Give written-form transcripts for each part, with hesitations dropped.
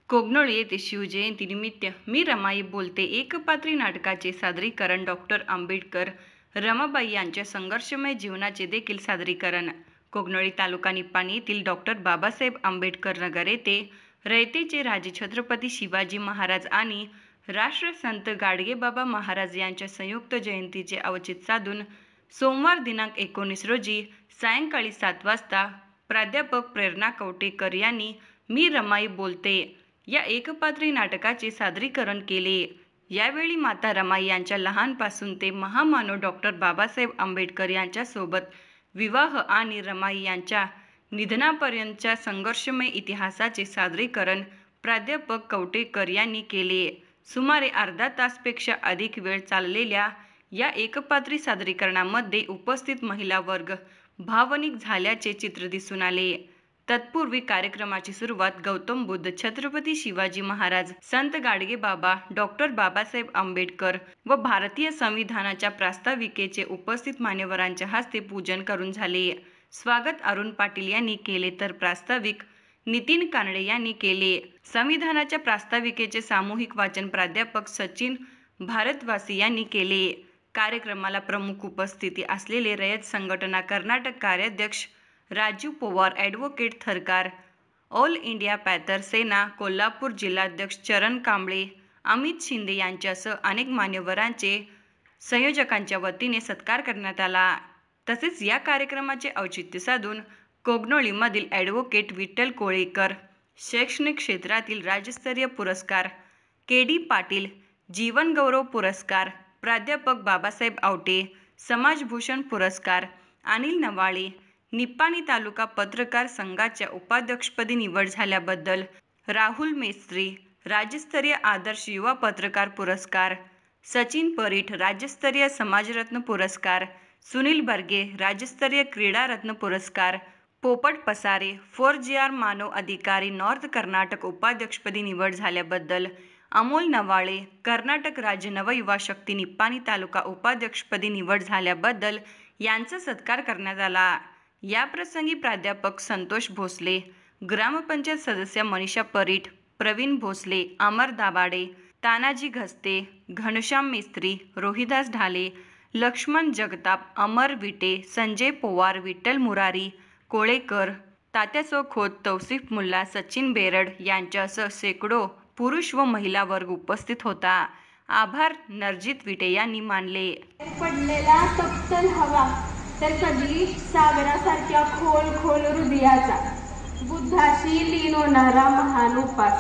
कोगनोळी येथे शिवजयंतीनिमित्त मी रमाई बोलते एकपात्री नाटकाचे सादरीकरण डॉक्टर आंबेडकर रमाबाई यांच्या संघर्षमय जीवनाचे देखील सादरीकरण कोगनोळी तालुका निपाणी येथील डॉक्टर बाबासाहेब आंबेडकर नगर येथे रयतेचे राजे छत्रपती शिवाजी महाराज आणि राष्ट्रसंत गाडगेबाबा महाराज यांच्या संयुक्त जयंतीचे औचित्य साधून सोमवार दिनांक 19 रोजी सायंकाळी 7 वाजता प्राध्यापक प्रेरणा कवटेकर यांनी मी रमाई बोलते या एकपात्री नाटकाचे सादरीकरण केले। यावेळी माता रमाई यांच्या लहानपासून ते महामानव डॉक्टर बाबासाहेब आंबेडकर यांच्यासोबत विवाह आणि रमाई यांच्या निधनापर्यंतच्या संघर्षमय इतिहासाचे सादरीकरण प्राध्यापक कवटेकर यांनी केले। सुमारे अर्धा तासपेक्षा अधिक वेळ चाललेल्या या एकपात्री सादरीकरणामध्ये उपस्थित महिला वर्ग भावनिक झाल्याचे चित्र दिसून आले। तत्पूर्वी कार्यक्रमाची सुरुवात गौतम बुद्ध, छत्रपती शिवाजी महाराज, संत गाडगेबाबा, डॉक्टर बाबासाहेब आंबेडकर व भारतीय संविधानाच्या प्रास्ताविकेचे उपस्थित मान्यवरांच्या हस्ते पूजन करून झाले। स्वागत अरुण पाटील यांनी केले तर प्रास्ताविक नितीन कानडे यांनी केले। संविधानाच्या प्रास्ताविकेचे सामूहिक वाचन प्राध्यापक सचिन भारतवासी यांनी केले। कार्यक्रमाला प्रमुख उपस्थिती असलेले रयत संघटना कर्नाटक कार्याध्यक्ष Raju Pawar, advocate Tharkar, all India panther Sena Kolhapur जिल्हाध्यक्ष चरण कांबळे, अमित शिंदे यांच्यासह अनेक मान्यवरांचे संयोजकांच्या वतीने सत्कार करण्यात आला। तसेच या कार्यक्रमाचे औचित्य साधून कोगनोळीमधील ॲडव्होकेट विठ्ठल कोळेकर शैक्षणिक क्षेत्रातील राज्यस्तरीय पुरस्कार, के.डी. पाटील जीवनगौरव पुरस्कार, प्राध्यापक बाबासाहेब आवटे समाजभूषण पुरस्कार, अनिल नवाळे निपाणी तालुका पत्रकार संघाच्या उपाध्यक्षपदी निवड झाल्याबद्दल, राहुल मेस्त्री राज्यस्तरीय आदर्श युवा पत्रकार पुरस्कार, सचिन परीठ राज्यस्तरीय समाजरत्न पुरस्कार, सुनील बर्गे राज्यस्तरीय क्रीडारत्न पुरस्कार, पोपट पसारे 4GR मानव अधिकारी नॉर्थ कर्नाटक उपाध्यक्षपदी निवड झाल्याबद्दल, अमोल नवाळे कर्नाटक राज्य नवयुवा शक्ती निपाणी तालुका उपाध्यक्षपदी निवड झाल्याबद्दल यांचा सत्कार करण्यात आला। याप्रसंगी प्राध्यापक संतोष भोसले, ग्रामपंचायत सदस्य मनीषा परीठ, प्रवीण भोसले, अमर दाभाडे, तानाजी घस्ते, घनश्याम मेस्त्री, रोहिदास ढाले, लक्ष्मण जगताप, अमर विटे, संजय पवार, विठ्ठल मुरारी कोळेकर, तात्यासो खोत, तौसिफ मुल्ला, सचिन बेरड यांच्यासह शेकडो पुरुष व महिला वर्ग उपस्थित होता। आभार नरजित विटे यांनी मानले। पडलेला तप्तल हवा तर कधी सागरासारख्या खोल खोल हृदयाचा बुद्धाशी लीन होणारा महान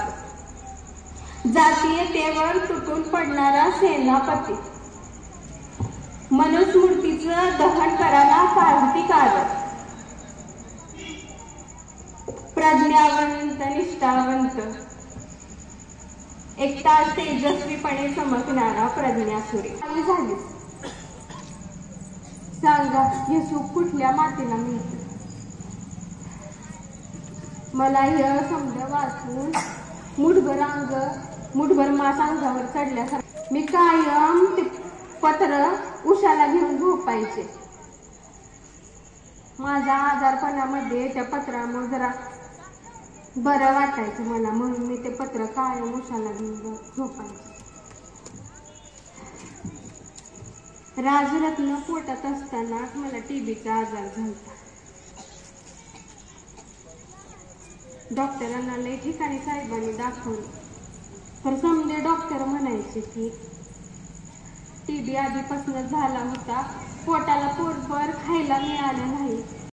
उपासक, जातीयतेवर तुटून पडणारा सेनापती, मनुस्मृतीचं दहन करायला कार्तिक आदर, प्रज्ञावंत निष्ठावंत, एकटा तेजस्वीपणे चमकणारा प्रज्ञासुरे झाली। सांगा हे सुख कुठल्या मातेला मिळतं? मला हे समज वाचून मुठभर मास अंगावर चढल्यासारखं मी कायम ते पत्र उशाला घेऊन झोपायचे। माझ्या आजारपणामध्ये त्या पत्रामुळे जरा बरं वाटायचं मला, म्हणून मी ते पत्र कायम उशाला घेऊन झोपायचे। राजरत्न पोटात असतानाच मला टीबीचा आजार झाला। डॉक्टरांना लई ठिकाणी साहेबांनी दाखवलं, तर समजे डॉक्टर म्हणायचे की टीबी आधीपासूनच झाला होता, पोटाला पोटभर खायला मिळालं नाही,